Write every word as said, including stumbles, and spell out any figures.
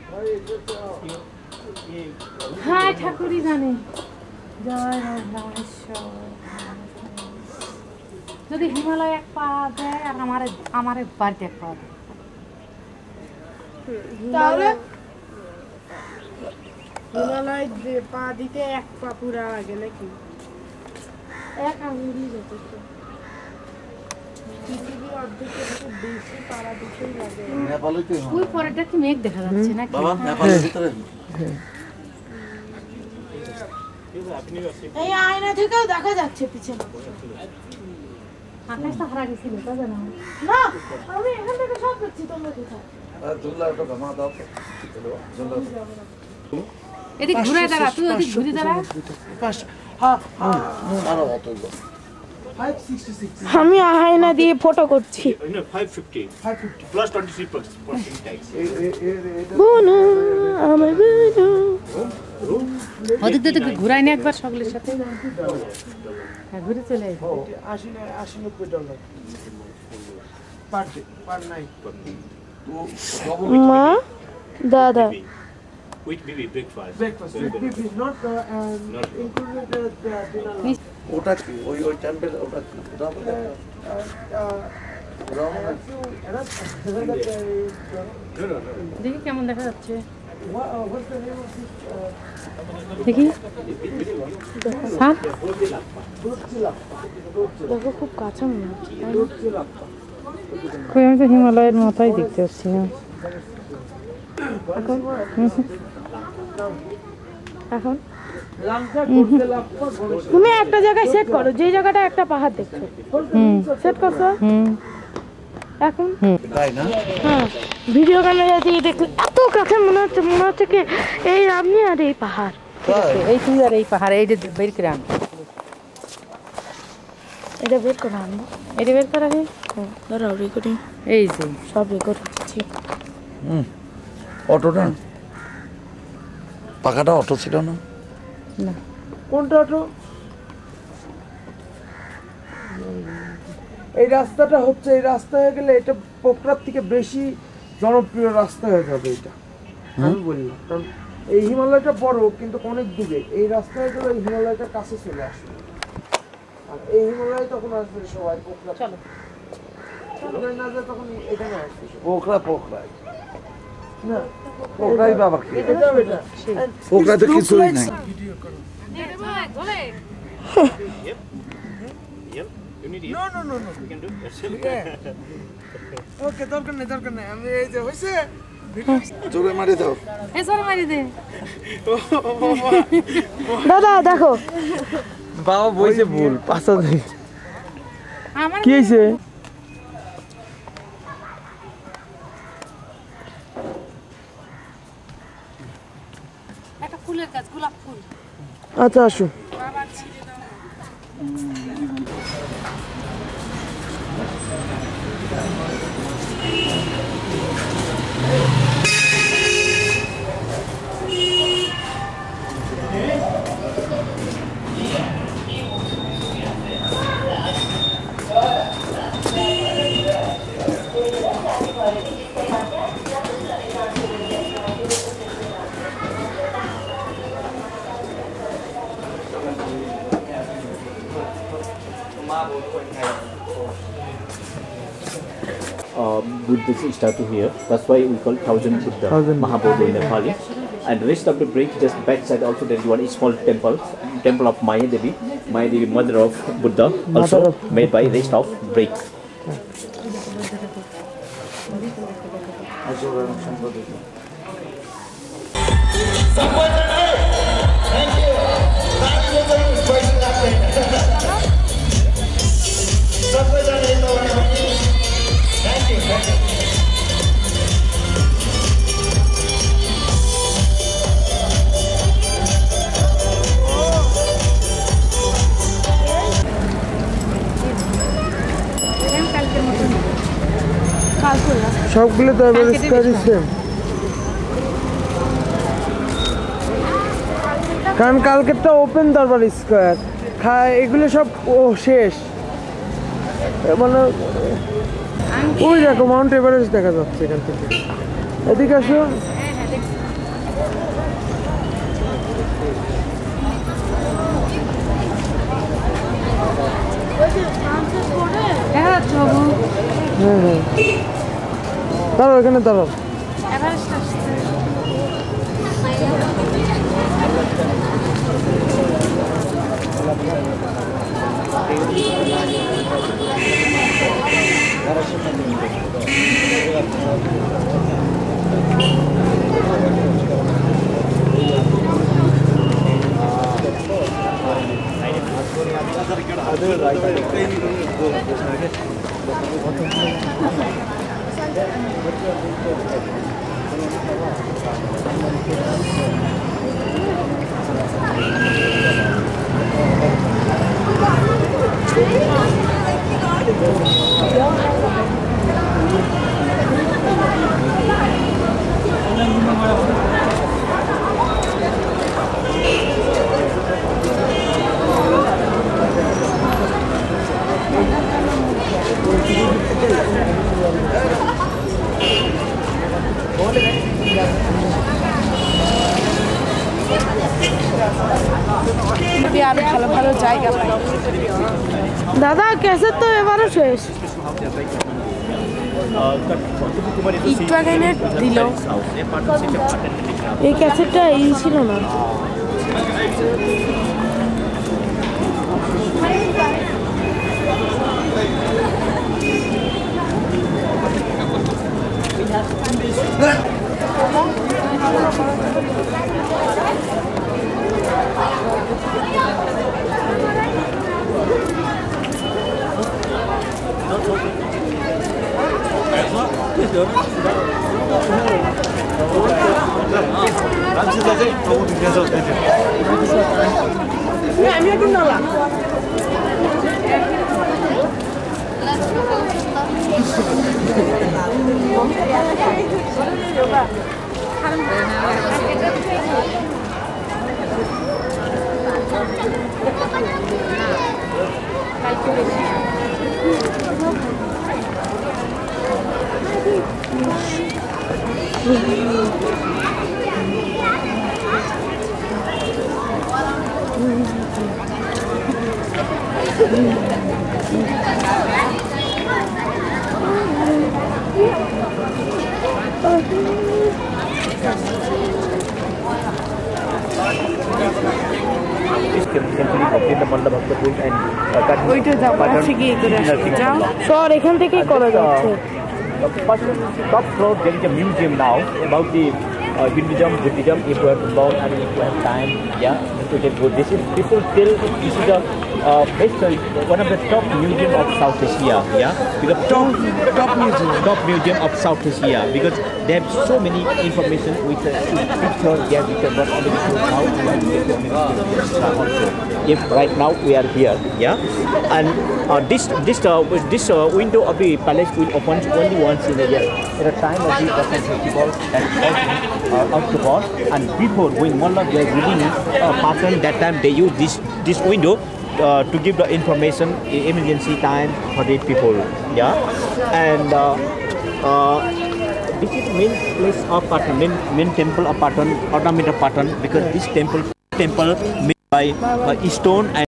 হায় ঠাকুরই জানে। জয় রামেশ্বর। যদি হিমালয় এক পা দেয় আর আমার আমার বাড়িতে এক পা দেয় তাহলে হিমালয় পা দিতে এক পা পুরা লাগে নাকি? এক আঙুলই যথেষ্ট। পৃথিবীর অর্ধেকের বেশি পাড়া দিতেই লাগে। ওই পরেটা কি মেঘ দেখা যাচ্ছে নাকি? বাবা নেপালের ভিতরে এই আয়না থেকেও দেখা যাচ্ছে পিছনে। আকাশটা হারা গেছিল তা জানো না, আমি এখান থেকে সব দেখছি। তোমরা কোথায়? এদিকে ঘুরে দাঁড়া, তুই ওদিক ঘুরে দাঁড়া। আমি আয়না দিয়ে ফটো করছি। ওদিক দিয়ে ঘুরাই নি একবার সকলের সাথে। হ্যাঁ ঘুরে চলে মা দাদা With baby breakfast. Breakfast. With baby, not uh, uh, not included the dinner. ওটা কি ওই ওই টেম্পল ওটা রাবণ দেখি কেমন দেখা যাচ্ছে। দেখি দেখো খুব কাছে মনে হচ্ছে। আমি তো হিমালয়ের মাথায় দেখতে পাচ্ছি না এখন এখন তুমি একটা জায়গায় সেট করো, যে জায়গাটা একটা পাহাড় দেখছো সেট করছো এখন। হ্যাঁ ভিডিও ক্যামেরা দিয়ে দেখলে এত কাছে মনে হচ্ছে, মনে হচ্ছে কি এই আপনি আর এই পাহাড়, এই তুই আর এই পাহাড়। এই যে বের করে আন, এটা বের করে আনবো, এটা বের করা হয়। দাঁড়াও রেকর্ডিং, এই যে সব রেকর্ড হচ্ছে। হুম অটোটা পাকাটা অটো ছিল না? না কোনটা অটো? এই রাস্তাটা হচ্ছে, এই রাস্তা হয়ে গেলে এটা পোখরার থেকে বেশি জনপ্রিয় রাস্তা হয়ে যাবে এটা, আমি বললাম। কারণ এই হিমালয়টা বড় কিন্তু অনেক দূরে, এই রাস্তা হয়ে গেলে এই হিমালয়টা কাছে চলে আসবে। আর এই হিমালয় তখন আসবে সবাই পোখরা, চলো না যায় তখন এখানে আসবে পোখরা। পোখরা না, পোখরাই বাবা কি এটা যাবে না, পোখরা তো কিছুই নাই। ভিডিও করো। No, no, no, no. We can do it. Yeah. Okay, দরকার নেই, দরকার নেই। আমি এই যে হইছে জোরে মারি দাও। এই সর মারি দে দাদা দেখো বাবা বইছে ভুল পাঁচা দেই। আমার কি হইছে? একটা ফুলের গাছ, গোলাপ ফুল। আচ্ছা আসো। বাবা ছিঁড়ে দাও। Uh, Buddhist statue here. That's why we call thousand Buddha, Thousand. Mahabodhi in Nepali. And rest of the bridge, just back side also there is one small temple, temple of Maya Devi, Maya Devi, mother of Buddha, also Mother of- made by rest of brick. সবগুলো তো এবার স্কয়ারই same, কারণ কালকেরটা open দরবার square, এগুলো সব ও শেষ। মানে ওই দেখো মাউন্ট এভারেস্ট দেখা যাচ্ছে এখান থেকে। এদিকে আসো। দেখা যাচ্ছে বাবু হ্যাঁ হ্যাঁ দাঁড়াও এখানে দাঁড়াও এভারেস্ট আসছে আরো ভালো ভালো জায়গা পাই দাদা ক্যাসেট তো এবারও শেষ একটু আগে এনে দিল এই ক্যাসেটটা এই ছিল না ওইটা যাবো আছে গিয়ে করে আসি যাও সর এখান থেকেই করা যাচ্ছে First, top floor there is a museum now about the uh, Hinduism, Buddhism. If you have long and if you have time, yeah, you can go. This is people tell this is a uh, best, uh, one of the top museum of South Asia. Yeah, because top top museum top museum of South Asia because they have so many information with uh, picture. Yeah, we can not only show how to get the museum also. If right now we are here, yeah, and uh, this this uh, this uh, window of the palace will open only once in a year at a time of the Vasant festival that uh, October. And before when Mullah was reading uh, pattern, that time they use this this window uh, to give the information in emergency time for the people. Yeah, and uh, uh, this is main place of Patan, main, main temple of Patan, ornamental Patan, because this temple temple made by uh, stone and